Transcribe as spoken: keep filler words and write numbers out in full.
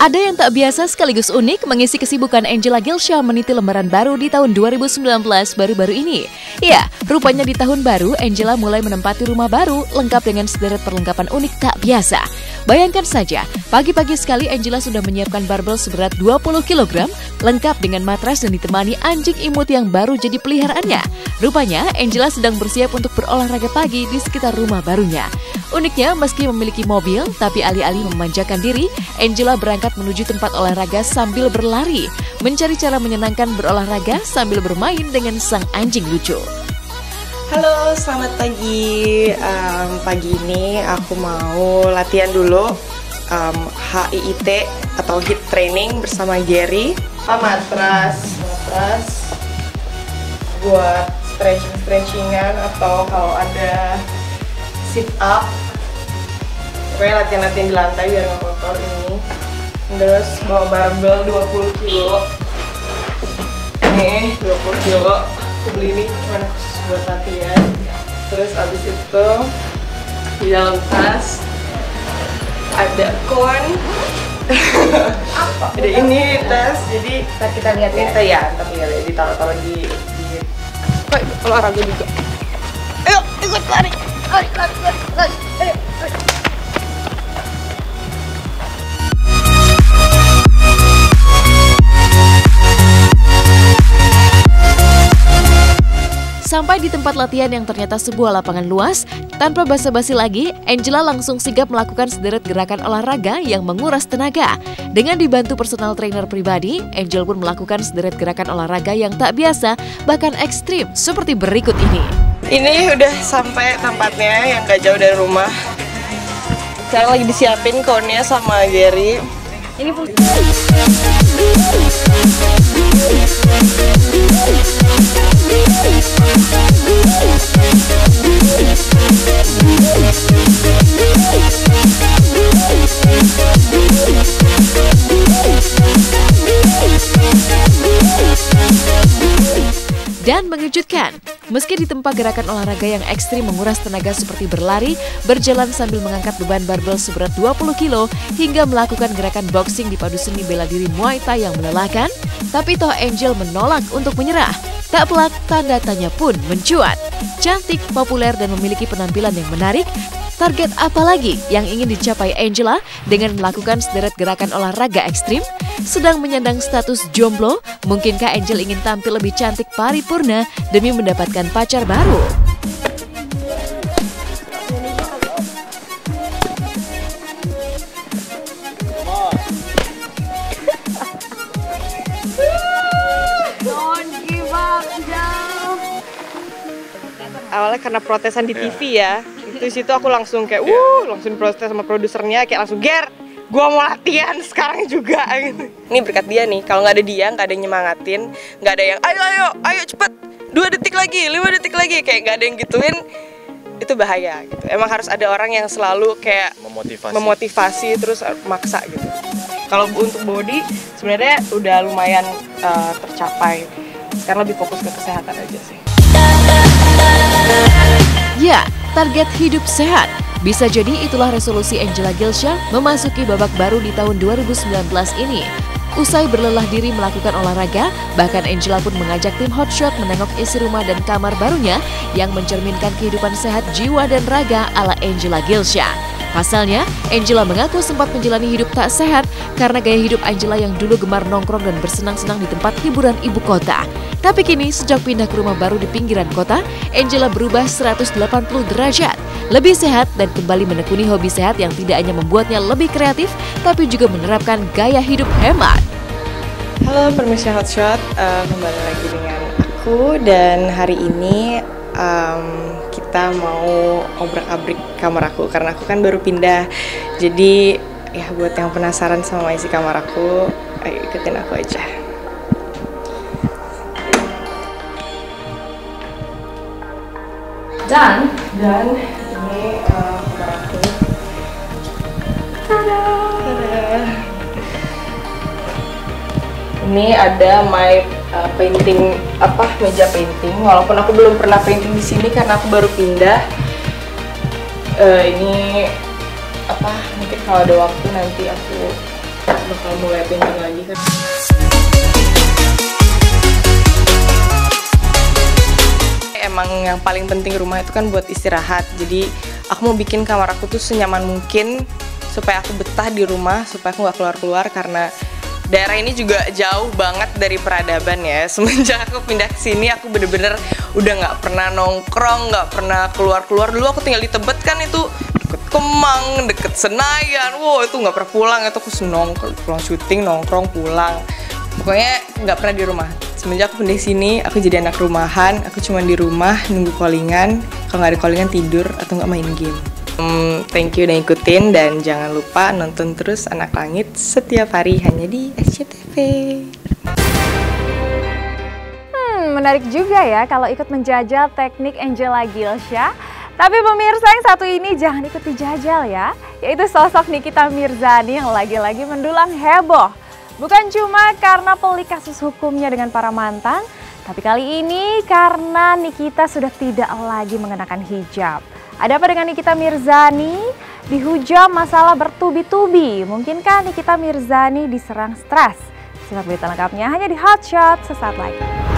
Ada yang tak biasa sekaligus unik mengisi kesibukan Angela Gilsha meniti lembaran baru di tahun dua ribu sembilan belas baru-baru ini. Ya, rupanya di tahun baru Angela mulai menempati rumah baru lengkap dengan sederet perlengkapan unik tak biasa. Bayangkan saja, pagi-pagi sekali Angela sudah menyiapkan barbel seberat dua puluh kilogram lengkap dengan matras dan ditemani anjing imut yang baru jadi peliharaannya. Rupanya Angela sedang bersiap untuk berolahraga pagi di sekitar rumah barunya. Uniknya, meski memiliki mobil, tapi alih-alih memanjakan diri, Angela berangkat menuju tempat olahraga sambil berlari, mencari cara menyenangkan berolahraga sambil bermain dengan sang anjing lucu. Halo, selamat pagi. Um, pagi ini aku mau latihan dulu um, H I I T atau HIIT training bersama Gary. Ah, matras, matras buat stretching-stretchingan atau kalau ada sit up. Pokoknya latihan-latihan di lantai biar nggak kotor ini. Terus bawa barbel dua puluh kilo. Nih, dua puluh kilo. Aku beli ini cuma khusus buat latihan. Terus abis itu di dalam tas ada kon. Apa? Ada ini tas. Jadi ntar kita lihat ya. Kita ya, tapi ya ditaruh-taruh di di olahraga juga. Ayo, ikut lari. Lari, lari, lari, lari. Ayo, ayo. Sampai di tempat latihan yang ternyata sebuah lapangan luas, tanpa basa-basi lagi, Angela langsung sigap melakukan sederet gerakan olahraga yang menguras tenaga. Dengan dibantu personal trainer pribadi, Angel pun melakukan sederet gerakan olahraga yang tak biasa, bahkan ekstrim seperti berikut ini. Ini udah sampai tempatnya yang gak jauh dari rumah. Sekarang lagi disiapin konnya sama Gary. Ini pun. Dan mengejutkan, meski ditempa gerakan olahraga yang ekstrim menguras tenaga seperti berlari, berjalan sambil mengangkat beban barbel seberat dua puluh kilo, hingga melakukan gerakan boxing di padu seni bela diri Muay Thai yang melelahkan, tapi toh Angel menolak untuk menyerah. Tak pelak, tanda tanya pun mencuat. Cantik, populer, dan memiliki penampilan yang menarik, target apa lagi yang ingin dicapai Angela dengan melakukan sederet gerakan olahraga ekstrim? Sedang menyandang status jomblo, mungkinkah Angel ingin tampil lebih cantik paripurna demi mendapatkan pacar baru? Awalnya karena protesan di T V ya. Itu situ aku langsung kayak, wuh, langsung protes sama produsernya kayak langsung ger. Gua mau latihan sekarang juga gitu. Ini berkat dia nih, kalau nggak ada dia, nggak ada yang nyemangatin, nggak ada yang ayo ayo ayo cepet, dua detik lagi, lima detik lagi, kayak nggak ada yang gituin, itu bahaya gitu. Emang harus ada orang yang selalu kayak memotivasi, memotivasi terus maksa gitu. Kalau untuk body sebenarnya udah lumayan uh, tercapai. Sekarang lebih fokus ke kesehatan aja sih. Ya, target hidup sehat. Bisa jadi itulah resolusi Angela Gilsha memasuki babak baru di tahun dua ribu sembilan belas ini. Usai berlelah diri melakukan olahraga, bahkan Angela pun mengajak tim Hotshot menengok isi rumah dan kamar barunya yang mencerminkan kehidupan sehat jiwa dan raga ala Angela Gilsha. Pasalnya, Angela mengaku sempat menjalani hidup tak sehat karena gaya hidup Angela yang dulu gemar nongkrong dan bersenang-senang di tempat hiburan ibu kota. Tapi kini sejak pindah ke rumah baru di pinggiran kota, Angela berubah seratus delapan puluh derajat, lebih sehat dan kembali menekuni hobi sehat yang tidak hanya membuatnya lebih kreatif, tapi juga menerapkan gaya hidup hemat. Halo permisi Hotshot, uh, kembali lagi dengan aku dan hari ini um, kita mau obrak-abrik kamar aku karena aku kan baru pindah. Jadi ya buat yang penasaran sama isi kamar aku, ayo ikutin aku aja. Dan dan ini uh, kamar aku. Tada! Tada! Ini ada my uh, painting apa meja painting. Walaupun aku belum pernah painting di sini karena aku baru pindah. Uh, ini apa mungkin kalau ada waktu nanti aku bakal mulai painting lagi kan. Emang yang paling penting rumah itu kan buat istirahat. Jadi aku mau bikin kamar aku tuh senyaman mungkin supaya aku betah di rumah, supaya aku nggak keluar-keluar karena daerah ini juga jauh banget dari peradaban ya. Semenjak aku pindah ke sini, aku bener-bener udah nggak pernah nongkrong, nggak pernah keluar-keluar. Dulu aku tinggal di Tebet kan, itu deket Kemang, deket Senayan. Wow, itu nggak pernah pulang. Itu aku senong pulang syuting, nongkrong, pulang. Pokoknya nggak pernah di rumah. Semenjak aku pindah sini, aku jadi anak rumahan. Aku cuma di rumah nunggu callingan. Kalau nggak ada callingan tidur atau nggak main game. Hmm, thank you udah ikutin dan jangan lupa nonton terus Anak Langit setiap hari hanya di S C T V. Hmm, menarik juga ya kalau ikut menjajal teknik Angela Gilsya. Tapi pemirsa yang satu ini jangan ikut dijajal ya, yaitu sosok Nikita Mirzani yang lagi-lagi mendulang heboh. Bukan cuma karena pelik kasus hukumnya dengan para mantan, tapi kali ini karena Nikita sudah tidak lagi mengenakan hijab. Ada apa dengan Nikita Mirzani? Dihujam masalah bertubi-tubi. Mungkinkah Nikita Mirzani diserang stres? Simak berita lengkapnya hanya di Hot Shot sesaat lagi.